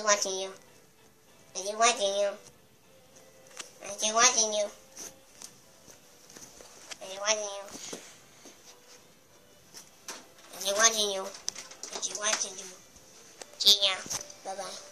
watching you. Is he watching you? Is he watching you? Is he watching you? Is he watching you? Is he watching you? See ya. Bye-bye.